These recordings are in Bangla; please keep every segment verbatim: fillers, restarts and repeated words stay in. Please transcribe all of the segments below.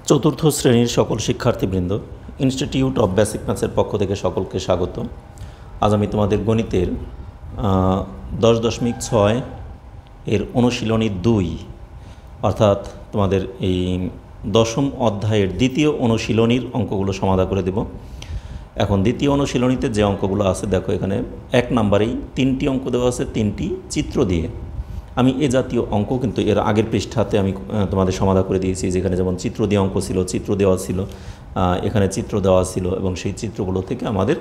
চতুর্থ শ্রেণীর সকল শিক্ষার্থীবৃন্দ, ইনস্টিটিউট অফ বেসিক ম্যাথসের পক্ষ থেকে সকলকে স্বাগত। আজ আমি তোমাদের গণিতের দশ দশমিক ছয় এর অনুশীলনী দুই অর্থাৎ তোমাদের এই দশম অধ্যায়ের দ্বিতীয় অনুশীলনীর অঙ্কগুলো সমাধান করে দেব। এখন দ্বিতীয় অনুশীলনীতে যে অঙ্কগুলো আছে দেখো, এখানে এক নম্বরেই তিনটি অঙ্ক দেওয়া আছে, তিনটি চিত্র দিয়ে। আমি এ জাতীয় অঙ্ক কিন্তু এর আগের পৃষ্ঠাতে আমি তোমাদের সমাধান করে দিয়েছি, যেখানে যেমন চিত্র দিয়ে অঙ্ক ছিল, চিত্র দেওয়া ছিল, এখানে চিত্র দেওয়া ছিল এবং সেই চিত্রগুলো থেকে আমাদের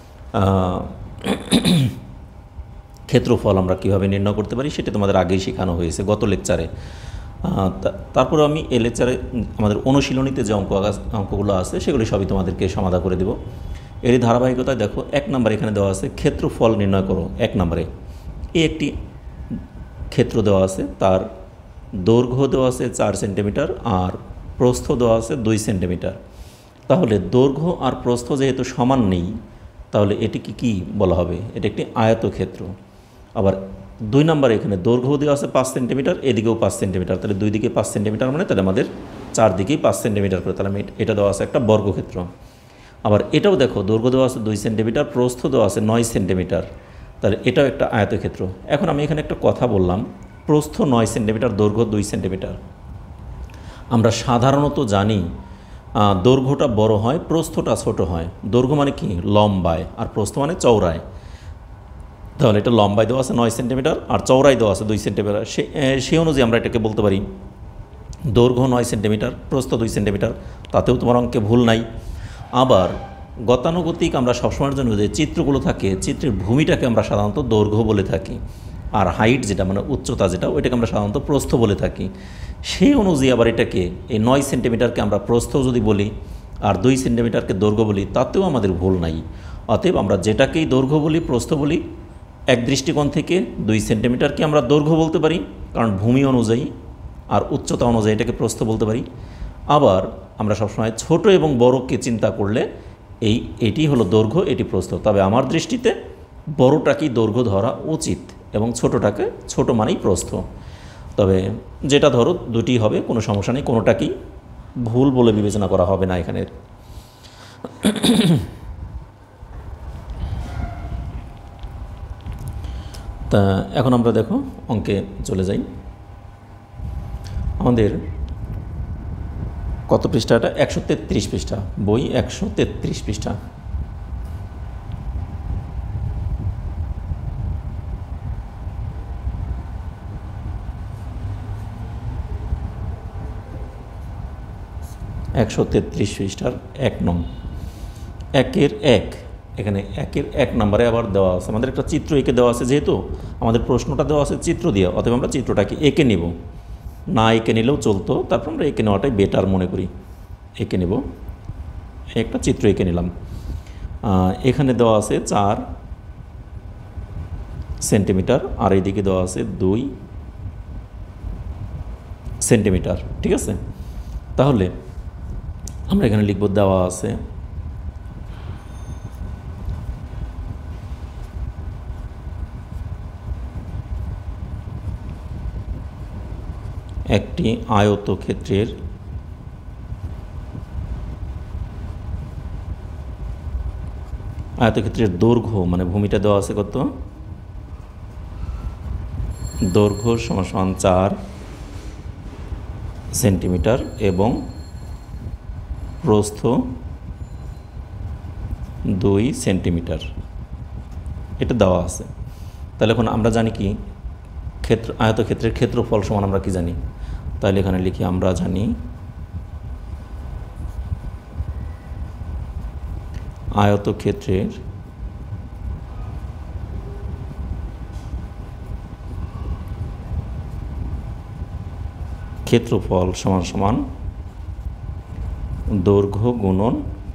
ক্ষেত্রফল আমরা কীভাবে নির্ণয় করতে পারি সেটা তোমাদের আগেই শেখানো হয়েছে গত লেকচারে। তারপরে আমি এই লেকচারে আমাদের অনুশীলনীতে যে অঙ্ক অঙ্কগুলো আছে সেগুলি সবই তোমাদেরকে সমাধান করে দেব। এরই ধারাবাহিকতায় দেখো, এক নম্বরে এখানে দেওয়া আছে ক্ষেত্রফল নির্ণয় করো। এক নম্বরে এই একটি ক্ষেত্র দেওয়া আছে, তার দৈর্ঘ্য দেওয়া আছে চার সেন্টিমিটার আর প্রস্থ দেওয়া আছে দুই সেন্টিমিটার। তাহলে দৈর্ঘ্য আর প্রস্থ যেহেতু সমান নেই, তাহলে এটিকে কি বলা হবে? এটি একটি আয়তক্ষেত্র। আবার দুই নম্বরে এখানে দৈর্ঘ্য দেওয়া আছে পাঁচ সেন্টিমিটার, এদিকেও পাঁচ সেন্টিমিটার, তাহলে দুই দিকে পাঁচ সেন্টিমিটার মানে তাহলে আমাদের চারদিকেই পাঁচ সেন্টিমিটার করে, তাহলে এটা দেওয়া আছে একটা বর্গক্ষেত্র। আবার এটাও দেখো, দৈর্ঘ্য দেওয়া আছে দুই সেন্টিমিটার, প্রস্থ দেওয়া আছে নয় সেন্টিমিটার, তাহলে এটাও একটা আয়তক্ষেত্র। এখন আমি এখানে একটা কথা বললাম, প্রস্থ নয় সেন্টিমিটার, দৈর্ঘ্য দুই সেন্টিমিটার। আমরা সাধারণত জানি দৈর্ঘ্যটা বড় হয়, প্রস্থটা ছোট হয়। দৈর্ঘ্য মানে কি? লম্বায়, আর প্রস্থ মানে চওড়ায়। তাহলে এটা লম্বায় দেওয়া আছে নয় সেন্টিমিটার আর চওড়ায় দেওয়া আছে দুই সেন্টিমিটার। সে সেই অনুযায়ী আমরা এটাকে বলতে পারি দৈর্ঘ্য নয় সেন্টিমিটার, প্রস্থ দুই সেন্টিমিটার। তাতেও তোমার অঙ্কে ভুল নাই। আবার গতানুগতিক আমরা সবসময়ের জন্য যে চিত্রগুলো থাকে, চিত্রের ভূমিটাকে আমরা সাধারণত দৈর্ঘ্য বলে থাকি, আর হাইট যেটা মানে উচ্চতা যেটা, ওইটাকে আমরা সাধারণত প্রস্থ বলে থাকি। সেই অনুযায়ী আবার এটাকে এই নয় সেন্টিমিটারকে আমরা প্রস্থ যদি বলি আর দুই সেন্টিমিটারকে দৈর্ঘ্য বলি, তাতেও আমাদের ভুল নাই। অতএব আমরা যেটাকেই দৈর্ঘ্য বলি, প্রস্থ বলি, এক দৃষ্টিকোণ থেকে দুই সেন্টিমিটারকে আমরা দৈর্ঘ্য বলতে পারি, কারণ ভূমি অনুযায়ী আর উচ্চতা অনুযায়ী এটাকে প্রস্থ বলতে পারি। আবার আমরা সবসময় ছোট এবং বড়কে চিন্তা করলে এই এটি হলো দৈর্ঘ্য, এটি প্রস্থ। তবে আমার দৃষ্টিতে বড়টাকেই দৈর্ঘ্য ধরা উচিত এবং ছোটোটাকে ছোট মানেই প্রস্থ। তবে যেটা ধরো দুটি হবে, কোনো সমস্যা নেই, কোনোটাকেই ভুল বলে বিবেচনা করা হবে না এখানে। তা এখন আমরা দেখো অঙ্কে চলে যাই। আমাদের কত পৃষ্ঠাটা? একশো তেত্রিশ পৃষ্ঠা, বই একশো তেত্রিশ পৃষ্ঠা। একশো তেত্রিশ পৃষ্ঠার এক নং একের এক, এখানে একের এক নম্বরে আবার দেওয়া আছে আমাদের একটা চিত্র এঁকে দেওয়া আছে। যেহেতু আমাদের প্রশ্নটা দেওয়া আছে চিত্র দিয়ে, অতএব আমরা চিত্রটাকে এঁকে নেব। না এঁকে নিলেও চলতো, তারপর আমরা এঁকে নেওয়াটাই বেটার মনে করি। এঁকে নেব, একটা চিত্র এঁকে নিলাম। এখানে দেওয়া আছে চার সেন্টিমিটার আর এইদিকে দেওয়া আছে দুই সেন্টিমিটার। ঠিক আছে, তাহলে আমরা এখানে লিখব, দেওয়া আছে একটি আয়তক্ষেত্রের আয়তক্ষেত্রের দৈর্ঘ্য মানে ভূমিটা দেওয়া আছে কত? দৈর্ঘ্য সমান সমান চার সেন্টিমিটার এবং প্রস্থ দুই সেন্টিমিটার, এটা দেওয়া আছে। তাহলে এখন আমরা জানি কি ক্ষেত্র আয়তক্ষেত্রের ক্ষেত্রফল সমান আমরা কি জানি? তাহলে এখানে লিখি, আমরা জানি আয়তক্ষেত্রের ক্ষেত্রফল সমান সমান দৈর্ঘ্য গুণন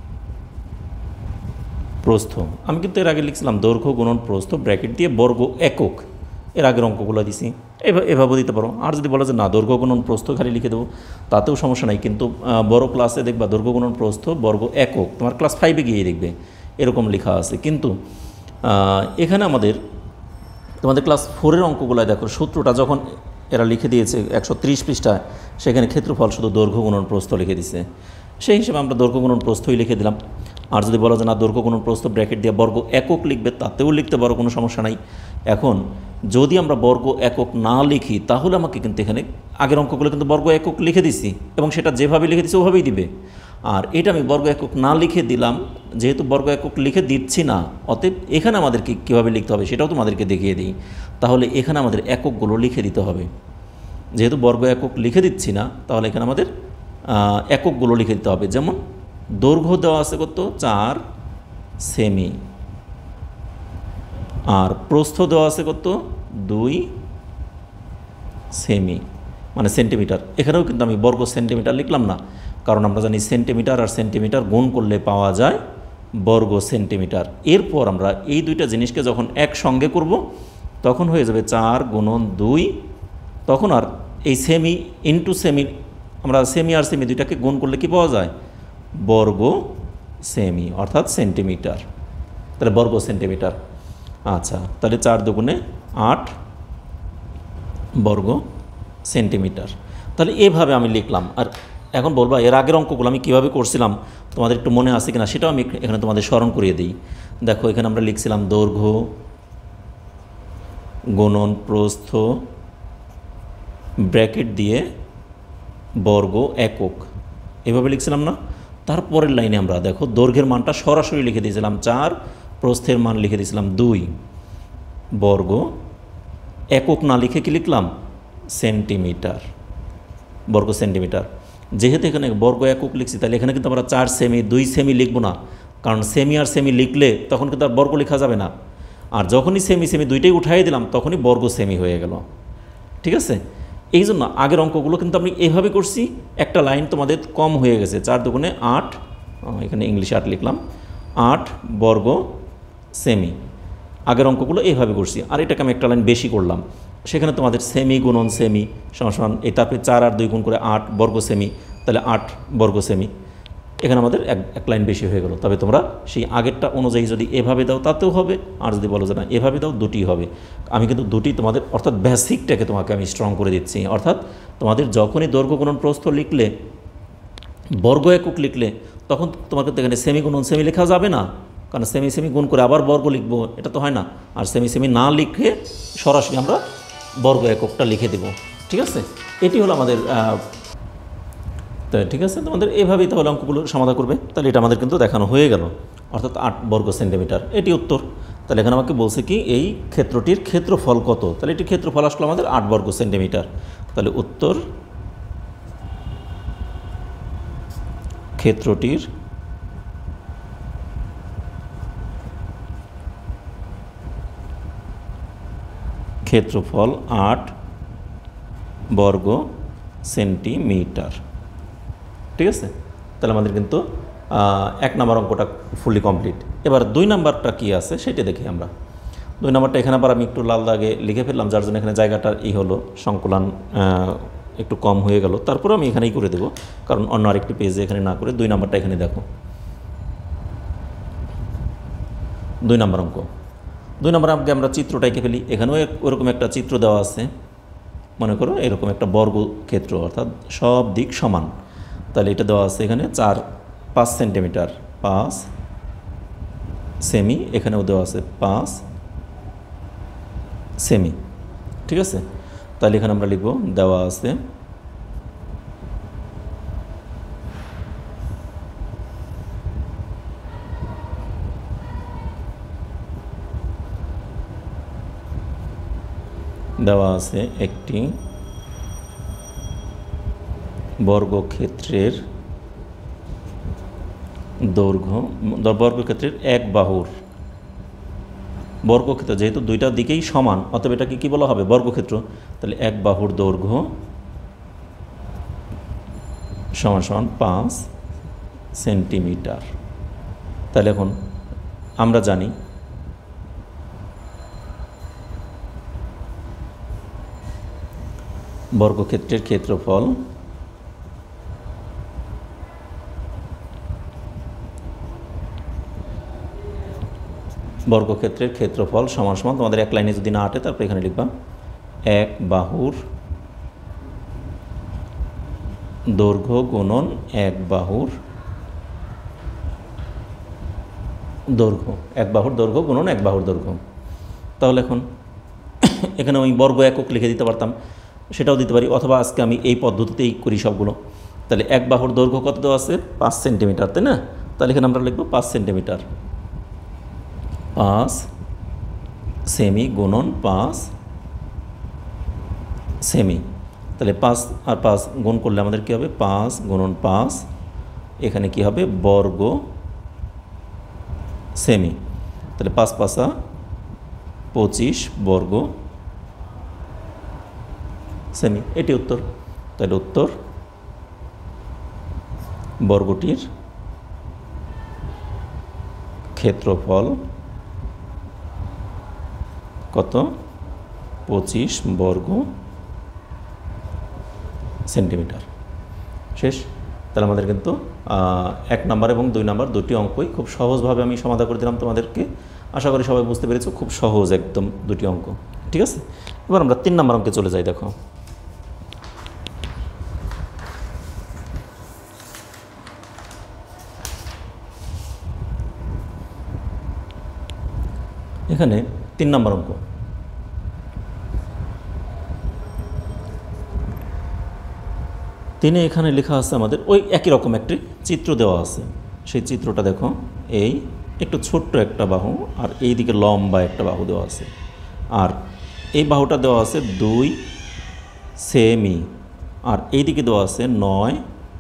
প্রস্থ। আমি কিন্তু এর আগে লিখছিলাম দৈর্ঘ্য গুণন প্রস্থ ব্র্যাকেট দিয়ে বর্গ একক, এর আগের অঙ্কগুলো দিছি। এভাবে এভাবে দিতে পারো। আর যদি বলা যে না দৈর্ঘ্য গুণন প্রস্থ খালি লিখে দেবো, তাতেও সমস্যা নাই। কিন্তু বড় ক্লাসে দেখবা দৈর্ঘ্য গুণন প্রস্থ বর্গ একক, তোমার ক্লাস ফাইভে গিয়ে দেখবে এরকম লেখা আছে। কিন্তু এখানে আমাদের তোমাদের ক্লাস ফোরের অঙ্কগুলো দেখো, সূত্রটা যখন এরা লিখে দিয়েছে একশো ত্রিশ পৃষ্ঠায়, সেখানে ক্ষেত্রফল শুধু দৈর্ঘ্য গুণন প্রস্থ লিখে দিছে। সেই হিসেবে আমরা দৈর্ঘ্য গুণন প্রস্থই লিখে দিলাম। আর যদি বলা যায় না দৈর্ঘ্য গুণন প্রস্থ ব্র্যাকেট দিয়ে বর্গ একক লিখবে, তাতেও লিখতে পারো, কোনো সমস্যা নাই। এখন যদি আমরা বর্গ একক না লিখি তাহলে আমাকে কিন্তু এখানে আগের অঙ্কগুলো কিন্তু বর্গ একক লিখে দিছি এবং সেটা যেভাবে লিখে দিছি ওভাবেই দিবে। আর এটা আমি বর্গ একক না লিখে দিলাম, যেহেতু বর্গ একক লিখে দিচ্ছি না, অতএব এখানে আমাদেরকে কীভাবে লিখতে হবে সেটাও তোমাদেরকে দেখিয়ে দিই। তাহলে এখানে আমাদের এককগুলো লিখে দিতে হবে। যেহেতু বর্গ একক লিখে দিচ্ছি না, তাহলে এখানে আমাদের এককগুলো লিখে দিতে হবে। যেমন দৈর্ঘ্য দেওয়া আছে কত, চার সেমি, আর প্রস্থ দেওয়া আছে কত, দুই সেমি, মানে সেন্টিমিটার। এখানেও কিন্তু আমি বর্গ সেন্টিমিটার লিখলাম না, কারণ আমরা জানি সেন্টিমিটার আর সেন্টিমিটার গুণ করলে পাওয়া যায় বর্গ সেন্টিমিটার। এরপর আমরা এই দুইটা জিনিসকে যখন একসঙ্গে করব তখন হয়ে যাবে চার গুণন দুই, তখন আর এই সেমি ইন্টু সেমি, আমরা সেমি আর সেমি দুইটাকে গুণ করলে কি পাওয়া যায়, বর্গ সেমি, অর্থাৎ সেন্টিমিটার। তাহলে বর্গ সেন্টিমিটার। আচ্ছা, তাহলে চার দুগুণে আট বর্গ সেন্টিমিটার। তাহলে এভাবে আমি লিখলাম। আর এখন বলবা এর আগের অঙ্কগুলো আমি কীভাবে করছিলাম তোমাদের একটু মনে আছে কিনা সেটাও আমি এখানে তোমাদের স্মরণ করিয়ে দিই। দেখো এখানে আমরা লিখছিলাম দৈর্ঘ্য গুণন প্রস্থ ব্র্যাকেট দিয়ে বর্গ একক, এভাবে লিখছিলাম না। তারপরের লাইনে আমরা দেখো দৈর্ঘ্যের মানটা সরাসরি লিখে দিয়েছিলাম চার, প্রস্থের মান লিখে দিয়েছিলাম দুই, বর্গ একক না লিখে কি লিখলাম, সেন্টিমিটার, বর্গ সেন্টিমিটার। যেহেতু এখানে বর্গ একক লিখছি, তাহলে এখানে কিন্তু আমরা চার সেমি দুই সেমি লিখব না, কারণ সেমি আর সেমি লিখলে তখন কিন্তু আর বর্গ লেখা যাবে না। আর যখনই সেমি সেমি দুইটাই উঠাই দিলাম তখনই বর্গ সেমি হয়ে গেল। ঠিক আছে, এই জন্য আগের অঙ্কগুলো কিন্তু আমি এভাবে করছি, একটা লাইন তোমাদের কম হয়ে গেছে। চার দুগুণে আট, এখানে ইংলিশে আট লিখলাম, আট বর্গ সেমি। আগের অঙ্কগুলো এইভাবে করছি, আর এটাকে আমি একটা লাইন বেশি করলাম, সেখানে তোমাদের সেমি গুণন সেমি সমান এই, তারপরে চার আর দুই গুণ করে আট বর্গ সেমি, তাহলে আট বর্গ সেমি। এখানে আমাদের এক এক লাইন বেশি হয়ে গেল। তবে তোমরা সেই আগেরটা অনুযায়ী যদি এভাবে দাও তাতেও হবে, আর যদি বলো যে না এভাবে দাও দুটি হবে। আমি কিন্তু দুটি তোমাদের, অর্থাৎ বেসিকটাকে তোমাকে আমি স্ট্রং করে দিচ্ছি। অর্থাৎ তোমাদের যখনই দৈর্ঘ্য গুণন প্রস্থ লিখলে, বর্গ একক লিখলে, তখন তোমার কিন্তু এখানে সেমি গুণন সেমি লেখা যাবে না, কারণ সেমি সেমি গুণ করে আবার বর্গ লিখবো, এটা তো হয় না। আর সেমি সেমি না লিখে সরাসরি আমরা বর্গ এককটা লিখে দেব। ঠিক আছে, এটি হলো আমাদের। তো ঠিক আছে, তোমাদের এভাবেই তাহলে অঙ্কগুলো সমাধান করবে। তাহলে এটা আমাদের কিন্তু দেখানো হয়ে গেল, অর্থাৎ আট বর্গ সেন্টিমিটার, এটি উত্তর। তাহলে এখানে আমাকে বলছে কি এই ক্ষেত্রটির ক্ষেত্রফল কত, তাহলে এটি ক্ষেত্রফল আসলো আমাদের আট বর্গ সেন্টিমিটার। তাহলে উত্তর ক্ষেত্রটির ক্ষেত্রফল আট বর্গ সেন্টিমিটার। ঠিক আছে, তাহলে আমাদের কিন্তু এক নম্বর অঙ্কটা ফুলি কমপ্লিট। এবার দুই নাম্বারটা কি আছে সেটা দেখি আমরা। দুই নাম্বারটা এখানে আবার আমি একটু লাল দাগে লিখে ফেললাম, যার জন্য এখানে জায়গাটার ই হলো সংকলন একটু কম হয়ে গেল। তারপরে আমি এখানেই করে দেবো, কারণ অন্য আরেকটি পেজে এখানে না করে দুই নাম্বারটা এখানে দেখো। দুই নম্বর অঙ্ক, দুই নম্বর অঙ্কে আমরা চিত্রটা এঁকে ফেলি। এখানেও ওরকম একটা চিত্র দেওয়া আছে, মনে করো এরকম একটা বর্গক্ষেত্র, অর্থাৎ সব দিক সমান। তাহলে এটা দেওয়া আছে এখানে চার পাঁচ সেন্টিমিটার পাঁচ সেমি, এখানেও দেওয়া আছে পাঁচ সেমি। ঠিক আছে, তাহলে এখানে আমরা লিখব দেওয়া আছে দেওয়া আছে একটি বর্গক্ষেত্রের দৈর্ঘ্য, বর্গক্ষেত্রের এক বাহুর, বর্গক্ষেত্র যেহেতু দুইটা দিকেই সমান, অতএব এটাকে কী বলা হবে, বর্গক্ষেত্র। তাহলে এক বাহুর দৈর্ঘ্য সমান সমান পাঁচ সেন্টিমিটার। তাহলে এখন আমরা জানি বর্গক্ষেত্রের ক্ষেত্রফল বর্গক্ষেত্রের ক্ষেত্রফল সমান সমান তোমাদের এক লাইনে যদি না আটে তারপরে এখানে লিখবা এক বাহুর দৈর্ঘ্য গুণন এক বাহুর দৈর্ঘ্য, এক বাহুর দৈর্ঘ্য গুণন এক বাহুর দৈর্ঘ্য। তাহলে এখন এখানে আমি বর্গ একক লিখে দিতে পারতাম, সেটাও দিতে পারি, অথবা আজকে আমি এই পদ্ধতিতেই করি সবগুলো। তাহলে এক বাহুর দৈর্ঘ্য কত দেওয়া আছে? পাঁচ সেন্টিমিটার, তাই না? তাহলে এখানে আমরা লিখব পাঁচ সেন্টিমিটার, পাঁচ সেমি গুণন পাঁচ সেমি। তাহলে পাঁচ আর পাঁচ গুণ করলে আমাদের কী হবে? পাঁচ গুণন পাঁচ, এখানে কি হবে? বর্গ সেমি। তাহলে পাঁচ পাঁচা পঁচিশ বর্গ সেমি, এটি উত্তর। তাহলে উত্তর বর্গটির ক্ষেত্রফল কত? পঁচিশ বর্গ সেন্টিমিটার। শেষ। তাহলে আমাদের কিন্তু এক নাম্বার এবং দুই নাম্বার দুটি অঙ্কই খুব সহজভাবে আমি সমাধান করে দিলাম তোমাদেরকে। আশা করি সবাই বুঝতে পেরেছো, খুব সহজ একদম দুটি অঙ্ক। ঠিক আছে, এবার আমরা তিন নাম্বার অঙ্কে চলে যাই। দেখো এখানে তিন নাম্বার অঙ্ক। তিনে এখানে লেখা আছে আমাদের ওই একই রকম একটি চিত্র দেওয়া আছে। সেই চিত্রটা দেখো, এই একটু ছোট্ট একটা বাহু আর এই দিকে লম্বা একটা বাহু দেওয়া আছে, আর এই বাহুটা দেওয়া আছে দুই সেমি, আর এই দিকে দেওয়া আছে নয়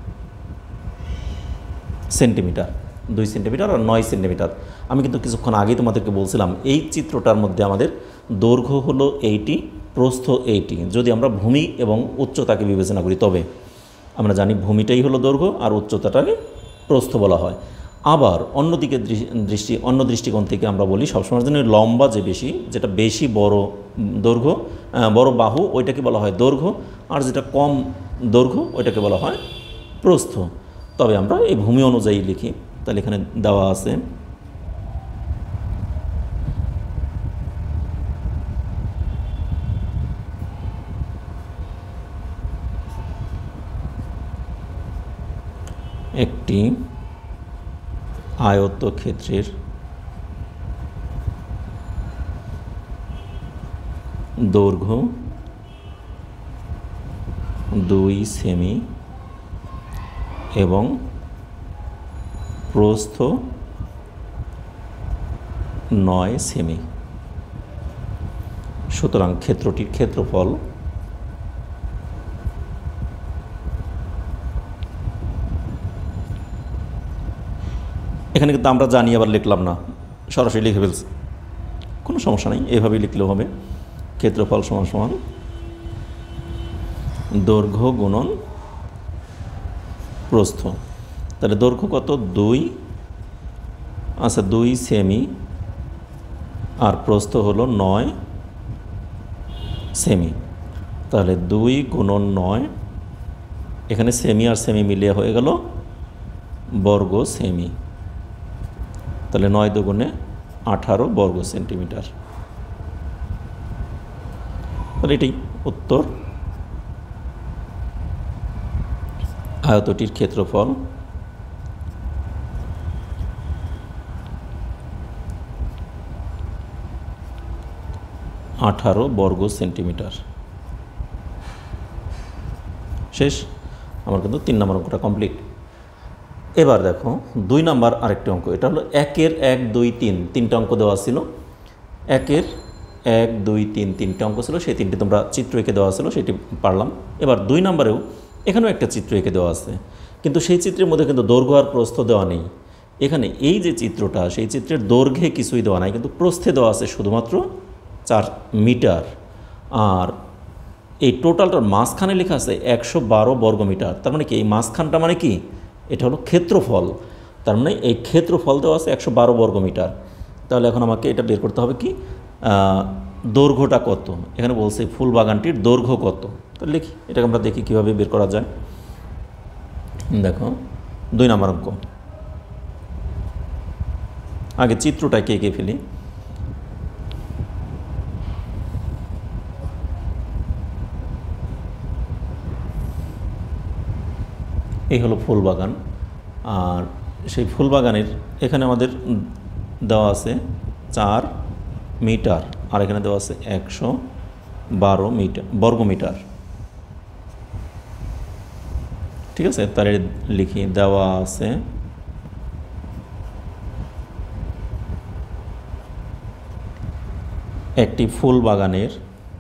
সেন্টিমিটার, দুই সেন্টিমিটার আর নয় সেন্টিমিটার। আমি কিন্তু কিছুক্ষণ আগেই তোমাদেরকে বলছিলাম এই চিত্রটার মধ্যে আমাদের দৈর্ঘ্য হলো এইটি, প্রস্থ এইটি, যদি আমরা ভূমি এবং উচ্চতাকে বিবেচনা করি। তবে আমরা জানি ভূমিটাই হলো দৈর্ঘ্য আর উচ্চতাটাকে প্রস্থ বলা হয়। আবার অন্যদিকে দৃষ্টি অন্য দৃষ্টিকোণ থেকে আমরা বলি সবসময়ের জন্য লম্বা যে বেশি, যেটা বেশি বড় দৈর্ঘ্য বড় বাহু, ওইটাকে বলা হয় দৈর্ঘ্য, আর যেটা কম দৈর্ঘ্য ওইটাকে বলা হয় প্রস্থ। তবে আমরা এই ভূমি অনুযায়ী লিখি। তাহলে এখানে দেওয়া আছে একটি আয়তক্ষেত্রের দৈর্ঘ্য দুই সেমি এবং প্রস্থ নয় সেমি। সুতরাং ক্ষেত্রটির ক্ষেত্রফল এখানে কিন্তু আমরা জানি, আবার লিখলাম না, সরাসরি লিখে ফেলছি, কোনো সমস্যা নেই, এভাবেই লিখলেও হবে। ক্ষেত্রফল সমান সমান দৈর্ঘ্য গুণন প্রস্থ। তাহলে দৈর্ঘ্য কত? দুই, আচ্ছা দুই সেমি, আর প্রস্থ হলো নয় সেমি। তাহলে দুই গুণন নয়, এখানে সেমি আর সেমি মিলিয়ে হয়ে গেল বর্গ সেমি। তাহলে নয় দুগুণে আঠারো বর্গ সেন্টিমিটার। তাহলে এটাই উত্তর। আয়তটির ক্ষেত্রফল আঠারো বর্গ সেন্টিমিটার। শেষ। আমার কিন্তু তিন নম্বর অঙ্কটা কমপ্লিট। এবার দেখো দুই নাম্বার আরেকটি অঙ্ক। এটা হলো একের এক দুই তিন, তিনটা অঙ্ক দেওয়া ছিল। একের এক দুই তিন তিনটা অঙ্ক ছিল, সেই তিনটি তোমরা চিত্র এঁকে দেওয়া ছিল, সেটি পারলাম। এবার দুই নাম্বারেও এখানেও একটা চিত্র এঁকে দেওয়া আছে, কিন্তু সেই চিত্রের মধ্যে কিন্তু দৈর্ঘ্য আর প্রস্থ দেওয়া নেই। এখানে এই যে চিত্রটা, সেই চিত্রের দৈর্ঘ্যে কিছুই দেওয়া নাই, কিন্তু প্রস্থে দেওয়া আছে শুধুমাত্র চার মিটার। আর এই টোটালটার মাঝখানে লেখা আছে একশো বারো বর্গমিটার। তার মানে কি এই মাঝখানটা মানে কি? এটা হলো ক্ষেত্রফল। তার মানে এই ক্ষেত্রফল দেওয়া আছে একশো বারো বর্গমিটার। তাহলে এখন আমাকে এটা বের করতে হবে কি দৈর্ঘ্যটা কত। এখানে বলছে ফুল বাগানটির দৈর্ঘ্য কত। তো লিখি, এটাকে আমরা দেখি কীভাবে বের করা যায়। দেখো দুই নম্বর অঙ্ক, আগে চিত্রটা কে এঁকে ফেলি। এই হলো ফুল বাগান। আর সেই ফুল বাগানের এখানে আমাদের দেওয়া আছে চার মিটার, আর এখানে দেওয়া আছে একশো বারো মিটার বর্গ মিটার। ঠিক আছে, তাহলে লিখি দেওয়া আছে একটি ফুল বাগানের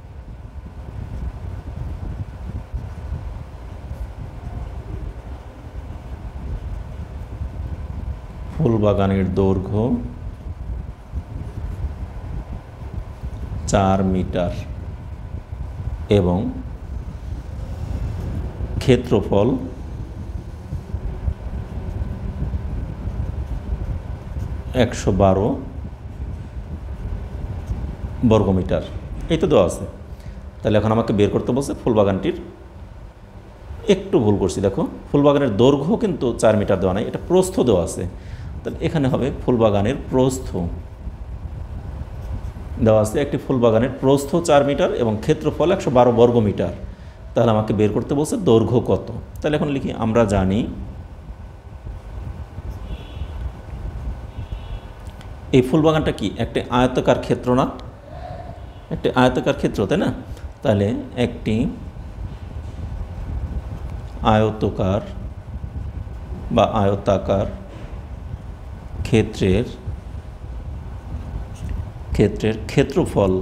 ফুল বাগানের দৈর্ঘ্য চার মিটার এবং ক্ষেত্রফল একশো বারো বর্গমিটার। এই তো দেওয়া আছে। তাহলে এখন আমাকে বের করতে বলছে ফুলবাগানটির, একটু ভুল করছি, দেখো ফুলবাগানের দৈর্ঘ্য কিন্তু চার মিটার দেওয়া নাই, এটা প্রস্থ দেওয়া আছে। তাহলে এখানে হবে ফুলবাগানের প্রস্থ দেওয়া আছে, একটি ফুলবাগানের প্রস্থ চার মিটার এবং ক্ষেত্রফল একশো বারো বর্গমিটার। তাহলে আমাকে বের করতে বলছে দৈর্ঘ্য কত। তাহলে এখন লিখি, আমরা জানি এই ফুলবাগানটা কি একটি আয়তাকার ক্ষেত্র না, একটি আয়তাকার ক্ষেত্র, তাই না? তাহলে একটি আয়তাকার বা আয়তাকার ক্ষেত্রের ক্ষেত্রের ক্ষেত্রফল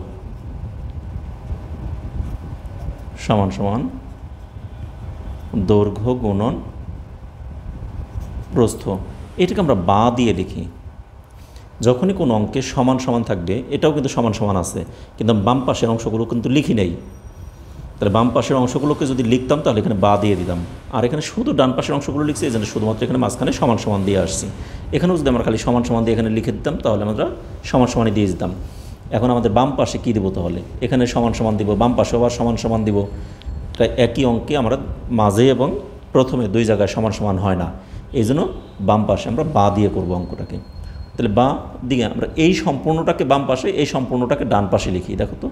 সমান সমান দৈর্ঘ্য গুণন প্রস্থ। এটাকে আমরা বা দিয়ে লিখি। যখনই কোনো অঙ্কে সমান সমান থাকবে, এটাও কিন্তু সমান সমান আছে, কিন্তু বাম পাশের অংশগুলো কিন্তু লিখি নেই। তাহলে বাম পাশের অংশগুলোকে যদি লিখতাম তাহলে এখানে বা দিয়ে দিতাম, আর এখানে শুধু ডান পাশের অংশগুলো লিখছি, এই জন্য শুধুমাত্র এখানে মাঝখানে সমান সমান দিয়ে আসছি। এখানেও যদি আমরা খালি সমান সমান দিয়ে এখানে লিখে দিতাম তাহলে আমরা সমান সমানই দিয়ে দিতাম। এখন আমাদের বাম পাশে কী দেবো তাহলে? এখানে সমান সমান দিব, বাম পাশে আবার সমান সমান দিব। তাই একই অঙ্কে আমরা মাঝে এবং প্রথমে দুই জায়গায় সমান সমান হয় না, এই জন্য বাম পাশে আমরা বা দিয়ে করবো অঙ্কটাকে। তাহলে বা দিয়ে আমরা এই সম্পূর্ণটাকে বাম পাশে, এই সম্পূর্ণটাকে ডান পাশে লিখি। দেখো তো,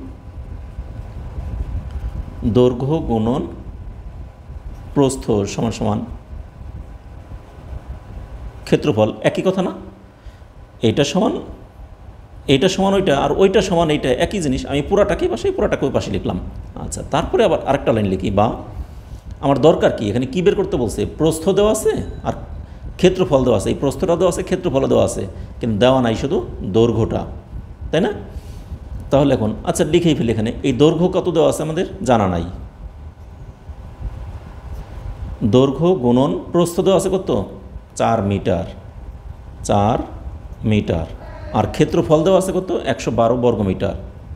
দৈর্ঘ্য গুণন প্রস্থ সমান সমান ক্ষেত্রফল, একই কথা না? এইটা সমান এইটা সমান ওইটা, আর ওইটা সমান এইটা, একই জিনিস। আমি পুরাটাকে পাশে, পুরাটাকে ওই পাশে লিখলাম। আচ্ছা, তারপরে আবার আরেকটা লাইন লিখি, বা আমার দরকার কি এখানে কী বের করতে বলছে? প্রস্থ দেওয়া আছে আর ক্ষেত্রফল দেওয়া আছে। এই প্রস্থটা দেওয়া আছে, ক্ষেত্রফল দেওয়া আছে, কিন্তু দেওয়া নাই শুধু দৈর্ঘ্যটা, তাই না? তাহলে এখন আচ্ছা লিখেই ফেলি, এখানে এই দৈর্ঘ্য কত দেওয়া আছে আমাদের জানা নাই। দৈর্ঘ্য গুণন প্রস্থ দেওয়া আছে কত? চার মিটার, চার মিটার। আর ক্ষেত্রফল দেওয়া আছে কত? একশো বারো বর্গমিটার,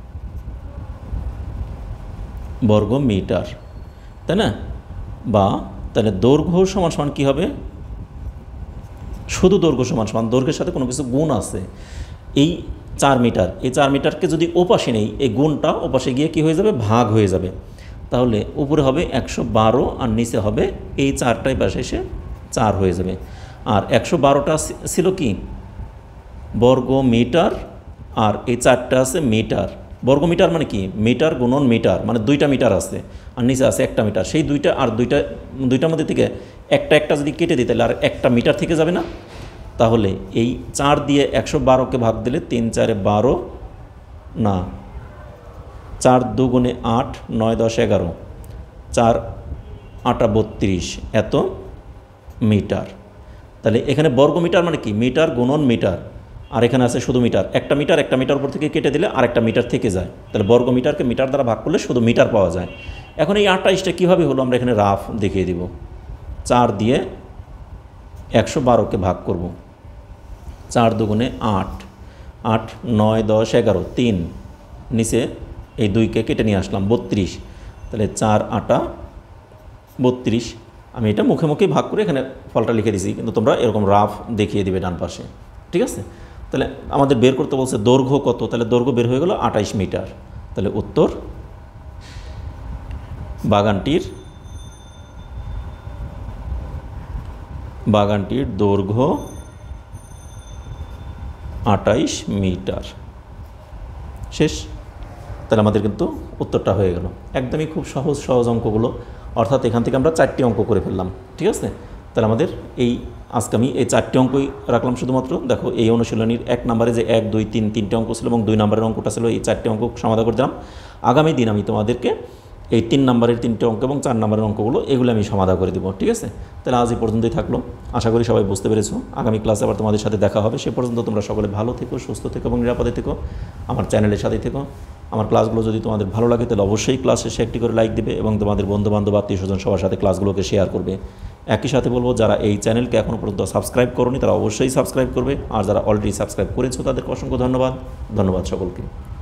বর্গ মিটার, তাই না? বা তাহলে দৈর্ঘ্য সমান সমান কী হবে? শুধু দৈর্ঘ্য সমান সমান, দৈর্ঘ্যের সাথে কোনো কিছু গুণ আছে। এই চার মিটার, এই চার মিটারকে যদি ওপাশে নেই, এই গুণটা ওপাশে গিয়ে কী হয়ে যাবে? ভাগ হয়ে যাবে। তাহলে উপরে হবে একশো বারো আর নিচে হবে এই চারটাই পাশে এসে চার হয়ে যাবে। আর একশো বারোটা ছিল কি বর্গ মিটার, আর এই চারটা আছে মিটার। বর্গ মিটার মানে কি? মিটার গুণন মিটার, মানে দুইটা মিটার আছে আর নিচে আছে একটা মিটার। সেই দুইটা আর দুইটা দুইটার মধ্যে থেকে একটা একটা যদি কেটে দিই তাহলে আর একটা মিটার থেকে যাবে না? তাহলে এই চার দিয়ে একশো বারোকে ভাগ দিলে তিন চারে বারো, না চার দুগুণে আট, নয় দশ এগারো, চার আটা বত্রিশ, এত মিটার। তাহলে এখানে বর্গ মিটার মানে কি? মিটার গুণন মিটার, আর এখানে আছে শুধু মিটার। একটা মিটার একটা মিটার উপর থেকে কেটে দিলে আর একটা মিটার থেকে যায়, তাহলে বর্গ মিটারকে মিটার দ্বারা ভাগ করলে শুধু মিটার পাওয়া যায়। এখন এই আটাইশটা কীভাবে হলো আমরা এখানে রাফ দেখিয়ে দিব। চার দিয়ে একশো বারোকে ভাগ করব, চার দুগুণে আট, আট নয় দশ এগারো, তিন নিচে এই দুইকে কেটে নিয়ে আসলাম, বত্রিশ। তাহলে চার আটা বত্রিশ। আমি এটা মুখে মুখে ভাগ করে এখানে ফলটা লিখে দিয়েছি, কিন্তু তোমরা এরকম রাফ দেখিয়ে দিবে ডান পাশে, ঠিক আছে? তাহলে আমাদের বের করতে বলছে দৈর্ঘ্য কত, তাহলে দৈর্ঘ্য বের হয়ে গেল আটাইশ মিটার। তাহলে উত্তর বাগানটির বাগানটির দৈর্ঘ্য আটাইশ মিটার। শেষ। তাহলে আমাদের কিন্তু উত্তরটা হয়ে গেল। একদমই খুব সহজ সহজ অঙ্কগুলো, অর্থাৎ এখান থেকে আমরা চারটি অঙ্ক করে ফেললাম, ঠিক আছে? তাহলে আমাদের এই আজকে আমি এই চারটে অঙ্কই রাখলাম শুধুমাত্র। দেখো এই অনুশীলনীর এক নম্বরে যে এক দুই তিন তিনটে অঙ্ক ছিল এবং দুই নম্বরের অঙ্কটা ছিল, এই চারটে অঙ্ক সমাধান করে দিলাম। আগামী দিন আমি তোমাদেরকে এই তিন নম্বরের তিনটে অঙ্ক এবং চার নম্বরের অঙ্কগুলো এগুলো আমি সমাধান করে দেবো, ঠিক আছে? তাহলে আজ এই পর্যন্তই থাকলো, আশা করি সবাই বুঝতে পেরেছো। আগামী ক্লাসে আবার তোমাদের সাথে দেখা হবে, সে পর্যন্ত তোমরা সকলে ভালো থেকো, সুস্থ থেকো এবং নিরাপদে থেকো। আমার চ্যানেলের সাথেই থেকো। আমার ক্লাসগুলো যদি তোমাদের ভালো লাগে তাহলে অবশ্যই ক্লাস শেষে একটি করে লাইক দেবে এবং তোমাদের বন্ধুবান্ধব আত্মীয় স্বজন সবার সাথে ক্লাসগুলোকে শেয়ার করবে। একই সাথে বলবো, যারা এই চ্যানেলকে এখনও পর্যন্ত সাবস্ক্রাইব করোনি তারা অবশ্যই সাবস্ক্রাইব করবে, আর যারা অলরেডি সাবস্ক্রাইব করেছো তাদেরকে অসংখ্য ধন্যবাদ। ধন্যবাদ সকলকে।